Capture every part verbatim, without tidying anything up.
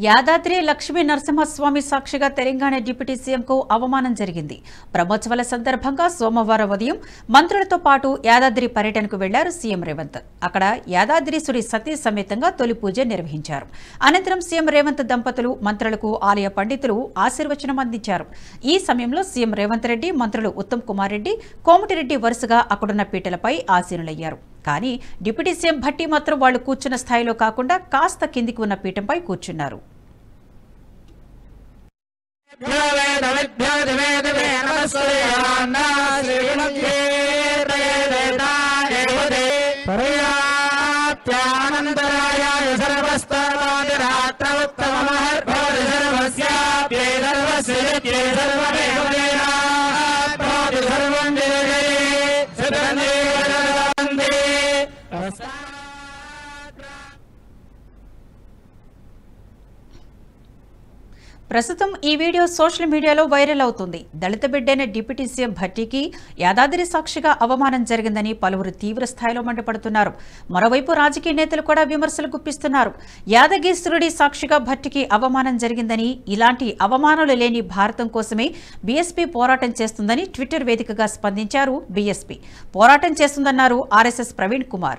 యాదాద్రి లక్ష్మీ నరసింహస్వామి సాక్షిగా తెలంగాణ డిప్యూటీ సీఎంకు అవమానం జరిగింది. బ్రహ్మోత్సవాల సందర్భంగా సోమవారం ఉదయం మంత్రులతో పాటు యాదాద్రి పర్యటనకు వెళ్లారు సీఎం రేవంత్. అక్కడ యాదాద్రీశ్వరి సతీ సమేతంగా తొలి పూజ నిర్వహించారు. అనంతరం సీఎం రేవంత్ దంపతులు మంత్రులకు ఆలయ పండితులు ఆశీర్వచనం అందించారు. ఈ సమయంలో సీఎం రేవంత్ రెడ్డి, మంత్రులు ఉత్తమ్ కుమార్ రెడ్డి, కోమటిరెడ్డి వరుసగా అక్కడున్న పీటలపై ఆసీనులయ్యారు. కానీ డిప్యూటీ సీఎం భట్టి మాత్రం వాళ్లు కూర్చున్న స్థాయిలో కాకుండా కాస్త కిందికి ఉన్న పీఠంపై కూర్చున్నారు. ప్రస్తుతం ఈ వీడియో సోషల్ మీడియాలో వైరల్ అవుతుంది. దళిత బిడ్డైన డిప్యూటీ సీఎం భట్టికి యాదాద్రి సాక్షిగా అవమానం జరిగిందని పలువురు తీవ్ర స్థాయిలో మండిపడుతున్నారు. మరోవైపు రాజకీయ నేతలు కూడా విమర్శలు గుప్పిస్తున్నారు. యాదగిరిశ్వరుడి సాక్షిగా భట్టికి అవమానం జరిగిందని, ఇలాంటి అవమానాలు లేని భారతం కోసమే బీఎస్పీ పోరాటం చేస్తుందని ట్విట్టర్ వేదికగా స్పందించారు బీఎస్పీ. పోరాటం చేస్తుందన్నారు ఆర్ఎస్ఎస్ ప్రవీణ్ కుమార్.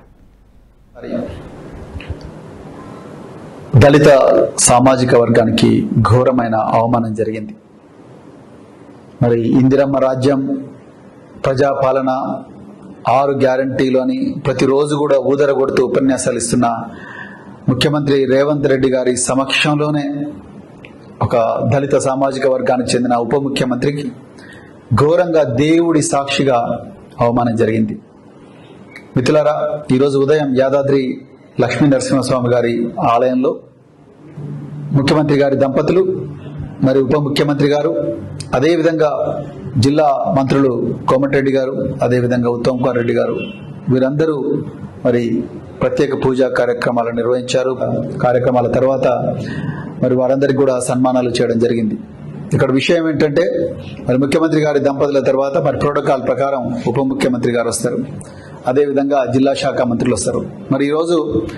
దళిత సామాజిక వర్గానికి ఘోరమైన అవమానం జరిగింది. మరి ఇందిరమ్మ రాజ్యం, ప్రజాపాలన, ఆరు గ్యారంటీలు అని ప్రతిరోజు కూడా ఊదరగొడుతూ ఉపన్యాసాలు ఇస్తున్న ముఖ్యమంత్రి రేవంత్ రెడ్డి గారి సమక్షంలోనే ఒక దళిత సామాజిక వర్గానికి చెందిన ఉప ముఖ్యమంత్రికి ఘోరంగా దేవుడి సాక్షిగా అవమానం జరిగింది. మిత్రులారా, ఈరోజు ఉదయం యాదాద్రి లక్ష్మీ నరసింహస్వామి గారి ఆలయంలో ముఖ్యమంత్రి గారి దంపతులు, మరి ఉప ముఖ్యమంత్రి గారు, అదేవిధంగా జిల్లా మంత్రులు కోమటిరెడ్డి గారు, అదేవిధంగా ఉత్తమ్ కుమార్ రెడ్డి గారు, వీరందరూ మరి ప్రత్యేక పూజా కార్యక్రమాలు నిర్వహించారు. కార్యక్రమాల తర్వాత మరి వారందరికీ కూడా సన్మానాలు చేయడం జరిగింది. ఇక్కడ విషయం ఏంటంటే, మరి ముఖ్యమంత్రి గారి దంపతుల తర్వాత మరి ప్రోటోకాల్ ప్రకారం ఉప ముఖ్యమంత్రి గారు వస్తారు, అదేవిధంగా జిల్లా శాఖ మంత్రులు వస్తారు. మరి ఈరోజు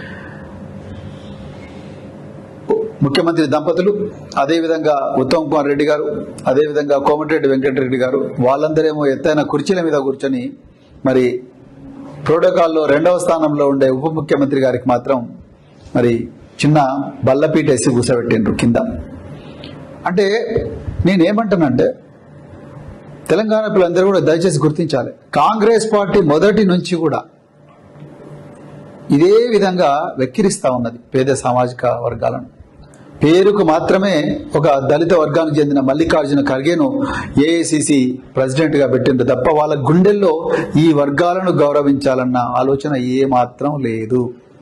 ముఖ్యమంత్రి దంపతులు, అదేవిధంగా ఉత్తమ్ కుమార్ రెడ్డి గారు, అదేవిధంగా కోమటిరెడ్డి వెంకటరెడ్డి గారు, వాళ్ళందరేమో ఎత్తైన కుర్చీల మీద కూర్చొని మరి ప్రోటోకాల్లో రెండవ స్థానంలో ఉండే ఉప ముఖ్యమంత్రి గారికి మాత్రం మరి చిన్న బల్లపీట వేసి కూర్చోబెట్టిండ్రు కింద. అంటే నేనేమంటానంటే, తెలంగాణ పిల్లలందరూ కూడా దయచేసి గుర్తించాలి, కాంగ్రెస్ పార్టీ మొదటి నుంచి కూడా ఇదే విధంగా వెక్కిరిస్తా ఉన్నది పేద సామాజిక వర్గాలను. పేరుకు మాత్రమే ఒక దళిత వర్గానికి చెందిన మల్లికార్జున ఖర్గేను ఏఐసిసి ప్రెసిడెంట్ గా పెట్టిండ్రు తప్ప వాళ్ళ గుండెల్లో ఈ వర్గాలను గౌరవించాలన్న ఆలోచన ఏ మాత్రం లేదు.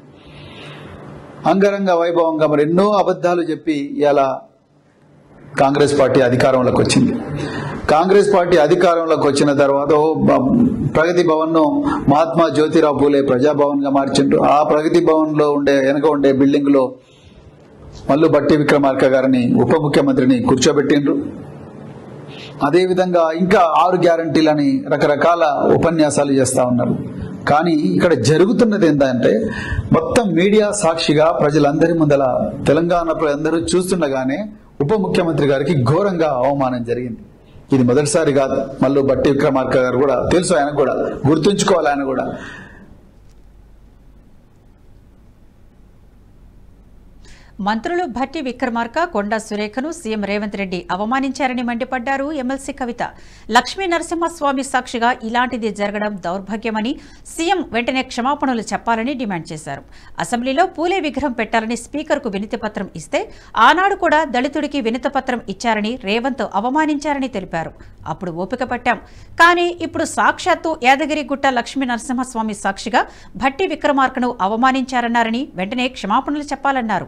అంగరంగ వైభవంగా మరి ఎన్నో అబద్ధాలు చెప్పి ఇలా కాంగ్రెస్ పార్టీ అధికారంలోకి వచ్చింది. కాంగ్రెస్ పార్టీ అధికారంలోకి వచ్చిన తర్వాత ప్రగతి భవన్ ను మహాత్మా జ్యోతిరావు పూలే ప్రజాభవన్ గా మార్చిండ్రు. ఆ ప్రగతి భవన్ లో ఉండే వెనక ఉండే బిల్డింగ్ లో మల్లు బట్టి విక్రమార్క గారిని ఉప ముఖ్యమంత్రిని కూర్చోబెట్టిండ్రు. అదేవిధంగా ఇంకా ఆరు గ్యారంటీలని రకరకాల ఉపన్యాసాలు చేస్తా ఉన్నారు. కానీ ఇక్కడ జరుగుతున్నది ఏంటంటే, మొత్తం మీడియా సాక్షిగా ప్రజలందరి ముందల తెలంగాణ ప్రజలందరూ చూస్తుండగానే ఉప ముఖ్యమంత్రి గారికి ఘోరంగా అవమానం జరిగింది. ఇది మొదటిసారి కాదు. మల్లు బట్టి విక్రమార్క గారు కూడా తెలుసు, ఆయన కూడా గుర్తుంచుకోవాలి. ఆయన కూడా మంత్రులు భట్టి విక్రమార్క, కొండా సురేఖను సీఎం రేవంత్ రెడ్డి అవమానించారని మండిపడ్డారు ఎమ్మెల్సీ కవిత. లక్ష్మీ నరసింహస్వామి సాక్షిగా ఇలాంటిది జరగడం దౌర్భాగ్యమని, సీఎం వెంటనే క్షమాపణలు చెప్పాలని డిమాండ్ చేశారు. అసెంబ్లీలో పూలే విగ్రహం పెట్టాలని స్పీకర్కు వినతిపత్రం ఇస్తే ఆనాడు కూడా దళితుడికి వినతిపత్రం ఇచ్చారని రేవంత్ అవమానించారని తెలిపారు. అప్పుడు ఓపిక పట్టాం, కానీ ఇప్పుడు సాక్షాత్తు యాదగిరిగుట్ట లక్ష్మీ నరసింహస్వామి సాక్షిగా భట్టి విక్రమార్కను అవమానించారన్నారని వెంటనే క్షమాపణలు చెప్పాలన్నారు.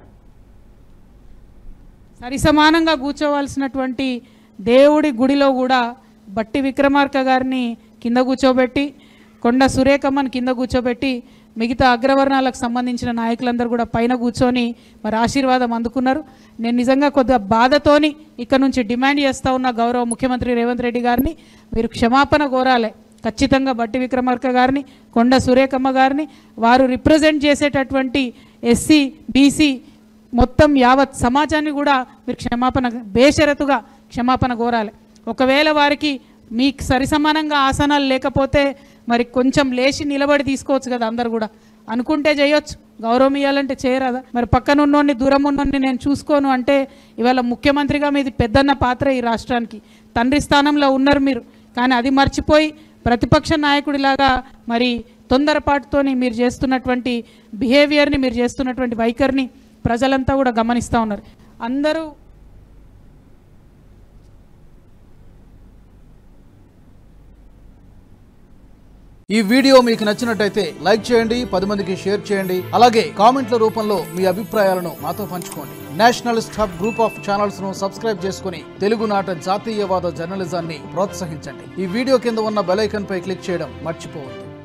సరిసమానంగా కూర్చోవలసినటువంటి దేవుడి గుడిలో కూడా బట్టి విక్రమార్క గారిని కింద కూర్చోబెట్టి, కొండ సురేఖమ్మని కింద కూర్చోబెట్టి, మిగతా అగ్రవర్ణాలకు సంబంధించిన నాయకులందరూ కూడా పైన కూర్చొని మరి ఆశీర్వాదం అందుకున్నారు. నేను నిజంగా కొద్దిగా బాధతోని ఇక్కడ నుంచి డిమాండ్ చేస్తూ ఉన్న గౌరవ ముఖ్యమంత్రి రేవంత్ రెడ్డి గారిని మీరు క్షమాపణ కోరాలి. ఖచ్చితంగా బట్టి విక్రమార్క గారిని, కొండ సురేఖమ్మ గారిని, వారు రిప్రజెంట్ చేసేటటువంటి ఎస్సీ బీసీ మొత్తం యావత్ సమాజాన్ని కూడా మీరు క్షమాపణ బేషరతుగా క్షమాపణ కోరాలి. ఒకవేళ వారికి మీకు సరిసమానంగా ఆసనాలు లేకపోతే మరి కొంచెం లేచి నిలబడి తీసుకోవచ్చు కదా, అందరు కూడా అనుకుంటే చేయొచ్చు, గౌరవం ఇవ్వాలంటే చేయరాదా? మరి పక్కన ఉన్నోడిని దూరం ఉన్నోడిని నేను చూసుకోను అంటే ఇవాళ ముఖ్యమంత్రిగా మీది పెద్దన్న పాత్ర ఈ రాష్ట్రానికి, తండ్రి స్థానంలో ఉన్నారు మీరు. కానీ అది మర్చిపోయి ప్రతిపక్ష నాయకుడిలాగా మరి తొందరపాటుతోని మీరు చేస్తున్నటువంటి బిహేవియర్ని, మీరు చేస్తున్నటువంటి వైఖరిని ప్రజలంతా కూడా గమనిస్తూ ఉన్నారు. అందరూ ఈ వీడియో మీకు నచ్చినట్టయితే లైక్ చేయండి, పది మందికి షేర్ చేయండి. అలాగే కామెంట్ల రూపంలో మీ అభిప్రాయాలను మాతో పంచుకోండి. Nationalist hub group of channels ను సబ్స్క్రైబ్ చేసుకుని తెలుగునాట జాతీయవాద జర్నలిజాన్ని ప్రోత్సహించండి. ఈ వీడియో కింద ఉన్న బెల్ ఐకాన్ పై క్లిక్ చేయడం మర్చిపోవద్దు.